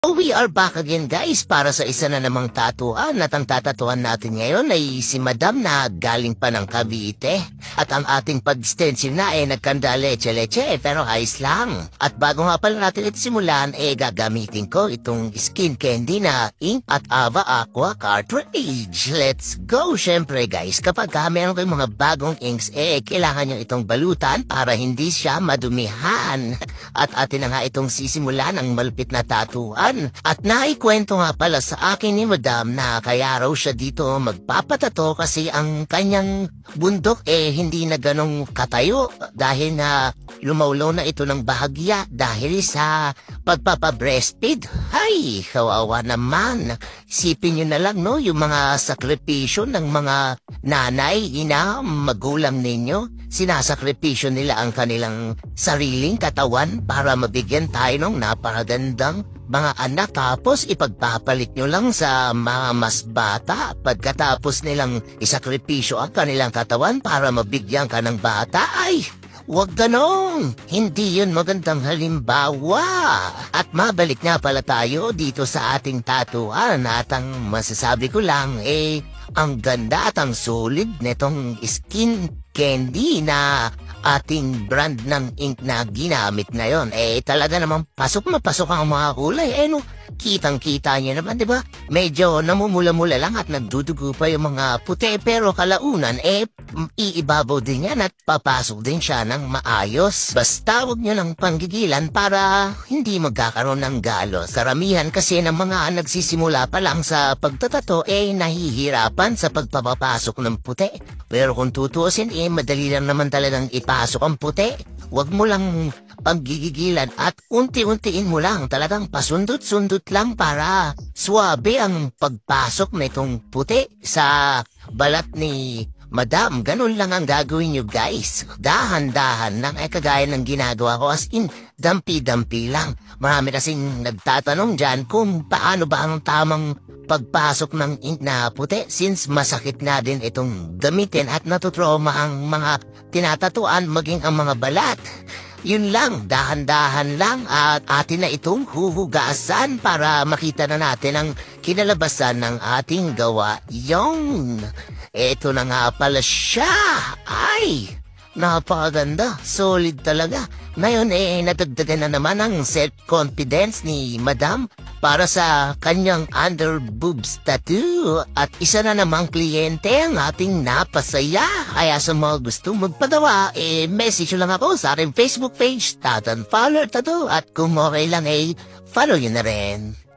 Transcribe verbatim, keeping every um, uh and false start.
Oh, we are back again guys para sa isa na namang tatuan at ang tatatuan natin ngayon ay si Madam na galing pa ng Cavite at ang ating pag-stencil na ay nagkanda leche-leche pero ayos lang. At bago nga pala natin ito simulan eh gagamitin ko itong skin candy na ink at Ava Aqua cartridge. Let's go! Syempre guys, kapag ka meron kayong mga bagong inks eh kailangan nyo itong balutan para hindi siya madumihan. At atin na nga itong sisimulan ang malupit na tatuan. At naikwento nga pala sa akin ni Madam na kaya raw siya dito magpapatato kasi ang kanyang bundok eh hindi na ganong katayo dahil na lumawlaw na ito ng bahagya dahil sa pagpapabreastfeed. Ay, kawawa naman. Isipin nyo na lang no, yung mga sakripisyo ng mga nanay, ina, magulang ninyo. Sinasakripisyo nila ang kanilang sariling katawan para mabigyan tayo ng napakagandang mga anak, tapos ipagpapalit nyo lang sa mga mas bata pagkatapos nilang isakripisyo ang kanilang katawan para mabigyan ka ng bata. Ay, wag ganong! Hindi yun magandang halimbawa. At mabalik nga pala tayo dito sa ating tatuan at ang masasabi ko lang eh ang ganda at ang solid netong skin candy na ating brand ng ink na ginamit ngayon. Eh talaga namang pasok na pasok ang mga kulay. Eh no, kitang-kita niyo naman, di ba? Medyo namumula-mula lang at nagdudugo pa yung mga puti pero kalaunan eh iibabaw din yan at papasok din siya ng maayos. Basta huwag nyo lang panggigilan para hindi magkakaroon ng galos. Karamihan kasi ng mga nagsisimula pa lang sa pagtatato eh nahihirapan sa pagpapapasok ng puti. Pero kung tutuusin eh madali lang naman talagang ipasok ang puti. Huwag mo lang paggigigilan at unti-untiin mo lang, talagang pasundot-sundot lang para swabe ang pagpasok nitong puti sa balat ni Madam. Ganun lang ang gagawin nyo guys. Dahan-dahan lang ay kagaya ng ginagawa ko, as in dampi-dampi lang. Marami kasing nagtatanong dyan kung paano ba ang tamang pagpasok ng ink na puti since masakit na din itong gamitin at natutroma ang mga tinatatuan maging ang mga balat. Yun lang, dahan-dahan lang at atin na itong huhugasan para makita na natin ang kinalabasan ng ating gawa. Yung, eto na nga pala siya. Ay, napakaganda, solid talaga. Ngayon eh, natagdagan na naman ang self-confidence ni Madam para sa kanyang under boobs tattoo. At isa na namang kliyente ang ating napasaya. Kaya sa mga gustong magpadawa, eh, message lang ako sa aking Facebook page, Tatan Fowler Tattoo. At kung okay lang eh, follow yun na rin.